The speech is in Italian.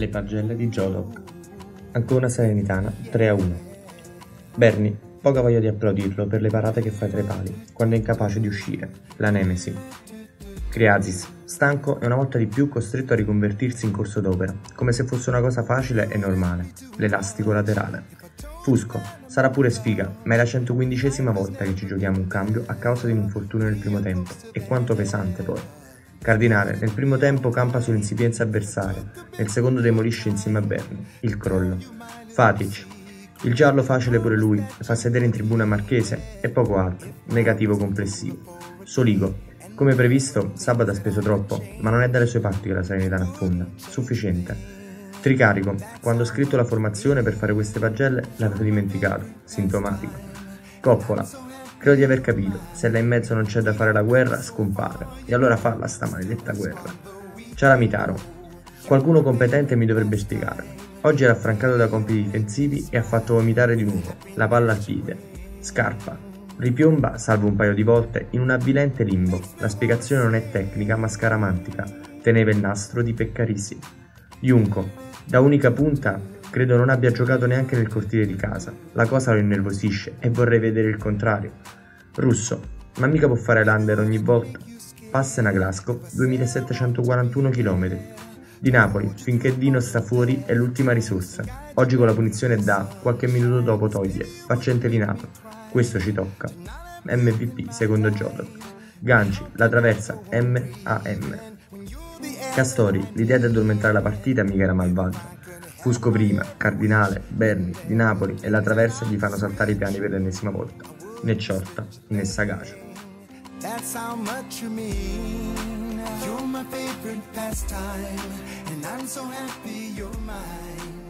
Le pagelle di Jodok. Ancona Salernitana 3-1. Berni, poca voglia di applaudirlo per le parate che fa tra i pali, quando è incapace di uscire. La nemesi. Kriazis, stanco e una volta di più costretto a riconvertirsi in corso d'opera, come se fosse una cosa facile e normale. L'elastico laterale. Fusco, sarà pure sfiga, ma è la 115ª volta che ci giochiamo un cambio a causa di un infortunio nel primo tempo, e quanto pesante poi. Cardinale, nel primo tempo campa sull'insipienza avversaria, nel secondo demolisce insieme a Berni, il crollo. Fatic, il giallo facile pure lui, fa sedere in tribuna Marchese e poco altro, negativo complessivo. Soligo, come previsto, sabato ha speso troppo, ma non è dalle sue parti che la Salernitana affonda, sufficiente. Tricarico, quando ho scritto la formazione per fare queste pagelle l'avevo dimenticato, sintomatico. Coppola, credo di aver capito, se là in mezzo non c'è da fare la guerra, scompare, e allora falla sta maledetta guerra. Ciaramitaro, qualcuno competente mi dovrebbe spiegare. Oggi era affrancato da compiti difensivi e ha fatto vomitare di nuovo, la palla al piede. Scarpa, ripiomba, salvo un paio di volte, in un avvilente limbo, la spiegazione non è tecnica ma scaramantica, teneva il nastro di Peccarisi. Junco, da unica punta, credo non abbia giocato neanche nel cortile di casa. La cosa lo innervosisce e vorrei vedere il contrario. Russo, ma mica può fare l'under ogni volta. Passen a Glasgow, 2741 km. Di Napoli, finché Dino sta fuori, è l'ultima risorsa. Oggi con la punizione da, qualche minuto dopo toglie. Va centellinato. Questo ci tocca. MVP, secondo Jodok. Ganci, la traversa M-A-M. Castori, l'idea di addormentare la partita mica era malvagia. Fusco prima, Cardinale, Berni, Di Napoli e la traversa gli fanno saltare i piani per l'ennesima volta. Né ciorta, né sagacia. That's how much you mean. You're my favorite pastime, and I'm so happy you're mine.